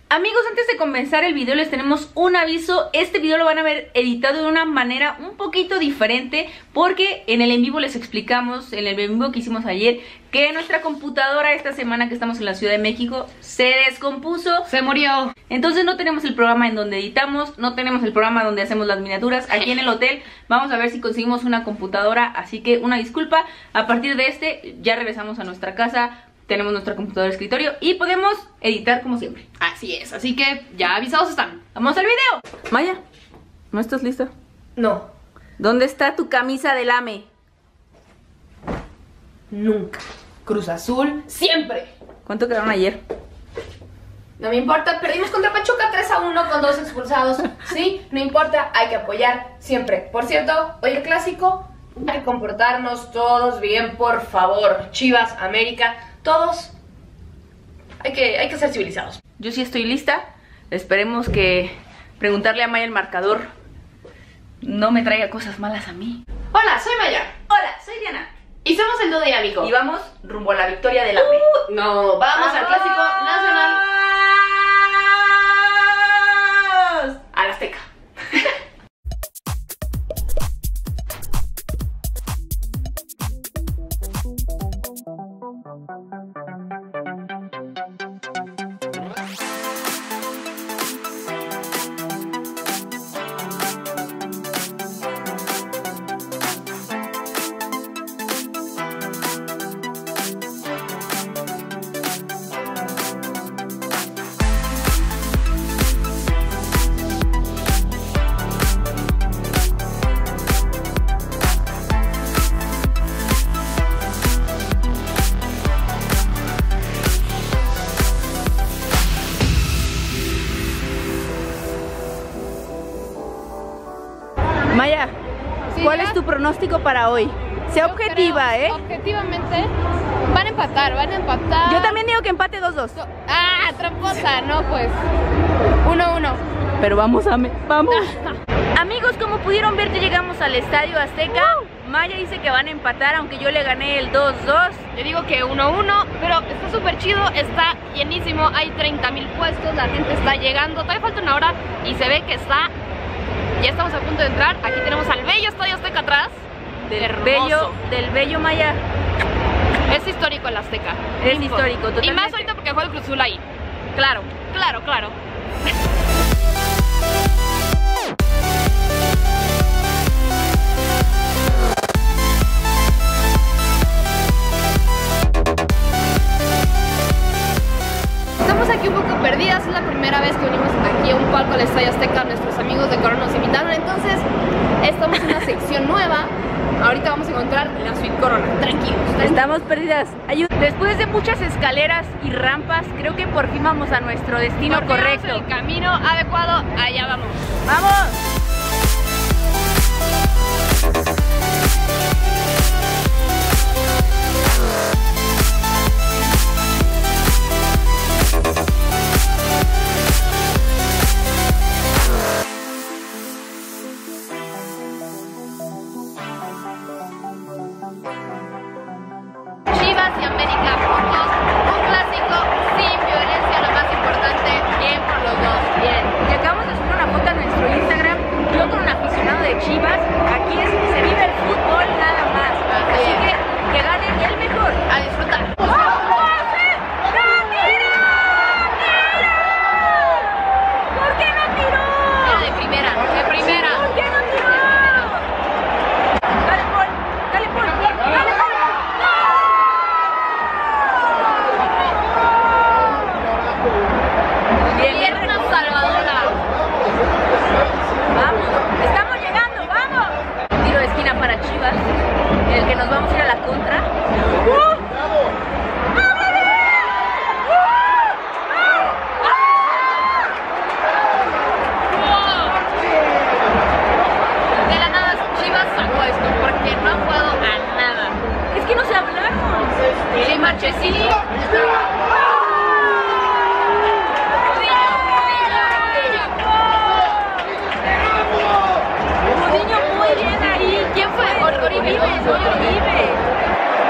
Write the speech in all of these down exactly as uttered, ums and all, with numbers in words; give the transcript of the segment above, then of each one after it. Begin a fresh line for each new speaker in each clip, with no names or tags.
Amigos, antes de comenzar el video les tenemos un aviso. Este video lo van a ver editado de una manera un poquito diferente, porque en el en vivo les explicamos, en el en vivo que hicimos ayer, que nuestra computadora esta semana que estamos en la Ciudad de México se descompuso,
se murió.
Entonces no tenemos el programa en donde editamos, no tenemos el programa donde hacemos las miniaturas. Aquí en el hotel vamos a ver si conseguimos una computadora, así que una disculpa. A partir de este ya regresamos a nuestra casa, tenemos nuestra computadora de escritorio y podemos editar como siempre.
Así es, así que ya avisados están.
¡Vamos al video! Maya, ¿no estás lista?
No.
¿Dónde está tu camisa del A M E?
Nunca. Cruz Azul, siempre.
¿Cuánto quedaron ayer?
No me importa, perdimos contra Pachuca tres a uno con dos expulsados. Sí, no importa, hay que apoyar siempre. Por cierto, hoy el clásico, hay que comportarnos todos bien, por favor. Chivas, América, todos hay que, hay que ser civilizados.
Yo sí estoy lista. Esperemos que preguntarle a Maya el marcador no me traiga cosas malas a mí.
Hola, soy Maya.
Hola, soy Diana.
Y somos el Dudo Dinámico.
Y vamos rumbo a la victoria del A M E.
Uh, no, vamos al clásico nacional. Al Azteca.
Maya,
¿Sí,
¿cuál
ya?
es tu pronóstico para hoy? Sea
Yo
objetiva,
creo,
¿eh?
Objetivamente, van a empatar, van a empatar.
Yo también digo que empate dos dos.
Ah, tramposa, no pues. uno uno.
Pero vamos, A M E, vamos. Amigos, como pudieron ver, ya llegamos al Estadio Azteca. Uh. Maya dice que van a empatar, aunque yo le gané el dos dos.
Yo digo que uno uno, pero está súper chido, está llenísimo, hay treinta mil puestos, la gente está llegando, todavía falta una hora y se ve que está, ya estamos a punto de entrar. Aquí tenemos al bello Estadio Azteca atrás.
Del
Hermoso.
bello, del bello Maya.
Es histórico el Azteca.
Es
Info.
histórico, totalmente.
Y más ahorita porque juega el Cruz Azul ahí. Claro, claro, claro. Estamos aquí un poco perdidas, es la primera vez que venimos aquí a un palco al Estadio Azteca. Nuestros amigos de Corona nos invitaron, entonces estamos en una sección nueva. Ahorita vamos a encontrar la suite Corona, tranquilos.
Estamos perdidas. Ayú- Después de muchas escaleras y rampas, creo que por fin vamos a nuestro destino
Por fin vamos
correcto.
en el camino adecuado, allá vamos.
¡Vamos!
Chivas y América juntos, un clásico sin violencia, lo más importante, bien por los dos.
Bien, y acabamos de subir una foto a nuestro Instagram. Yo con un aficionado de Chivas. Aquí es, se vive el fútbol nada más. Así
es.
que que gane el mejor.
A disfrutar.
¡No, tira! ¡Tira! ¿Por qué no tiró?
Era de primera, de primera.
¿Por qué no tiró? Dale, Paul, dale, Paul, dale, Paul. Bien, bien,
Pierna salvadora.
vamos, estamos llegando, vamos. Tiro de esquina para Chivas, en el que nos vamos a ir a la contra. ¡Uh!
De la nada Chivas sacó esto, porque no han jugado a nada.
Es que no se hablaron.
Sí, Marchesini.
Niño muy bien ahí. ¿Quién fue?
Oribe.
Oribe. Oribe.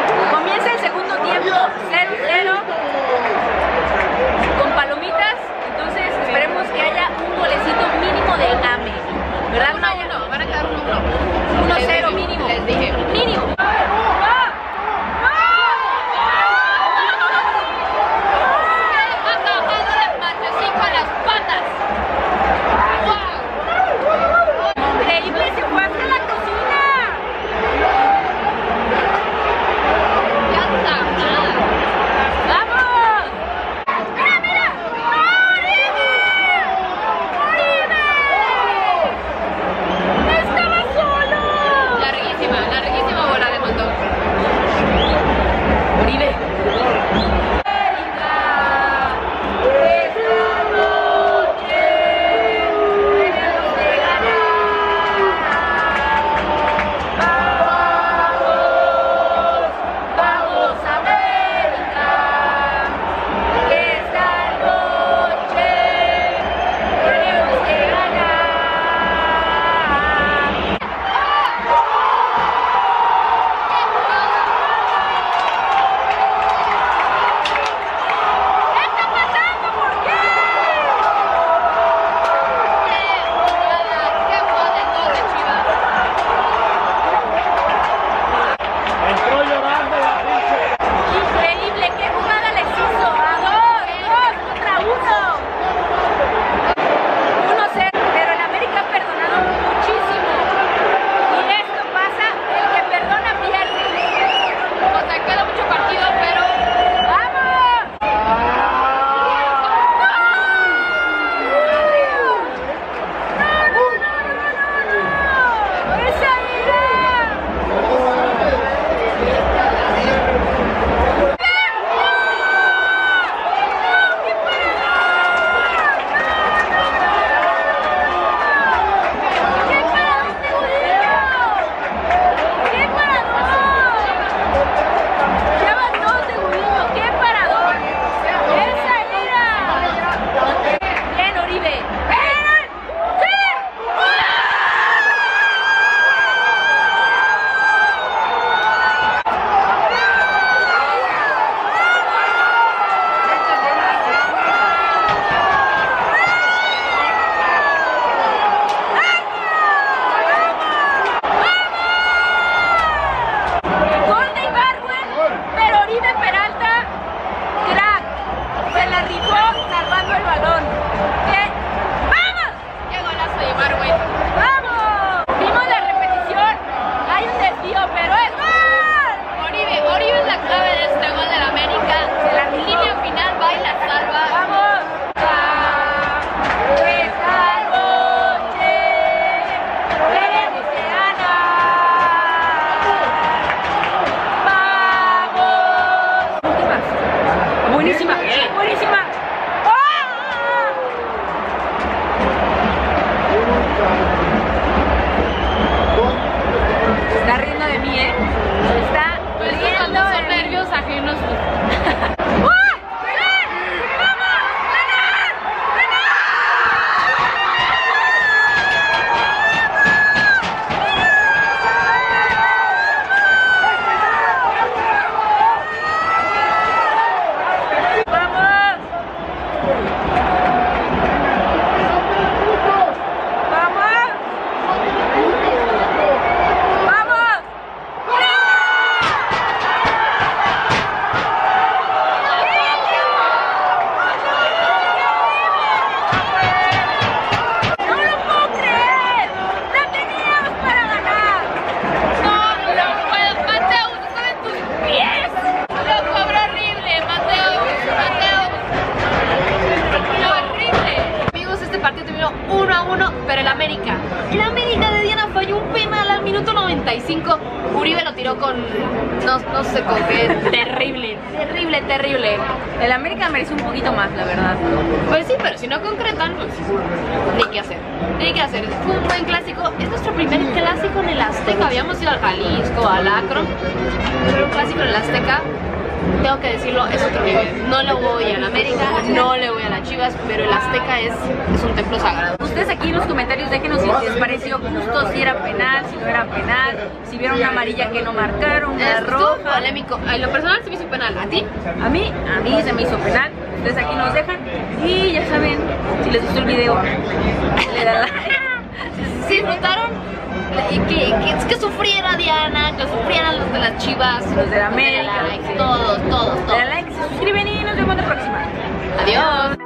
pero el América. El América de Diana falló un penal al minuto noventa y cinco. Uribe lo tiró con... no, no sé con qué. Terrible, terrible, terrible.
El América merece un poquito más, la verdad.
Pues sí, pero si no concretan, pues ni qué hacer. Ni qué hacer. Fue un buen clásico. Es nuestro primer clásico en el Azteca. Habíamos ido al Jalisco, al Akron. Pero un clásico en el Azteca, tengo que decirlo, es otro nivel. No le voy a la América, no le voy a las Chivas, pero el Azteca es, es un templo sagrado.
Ustedes aquí en los comentarios déjenos si les pareció justo, si era penal, si no era penal, si vieron una amarilla que no marcaron, una
Estuvo
roja.
polémico. En lo personal se me hizo penal. ¿A ti?
A mí, a mí se me hizo penal. Ustedes aquí nos dejan y ya saben, si les gustó el video, le dan like.
Si disfrutaron, que, que, que, que sufriera Diana, que sufrieran los de las Chivas,
Los de la América,
like,
sí.
todos, todos,
Le
todos.
dan like, se suscriben y nos vemos la próxima.
Adiós.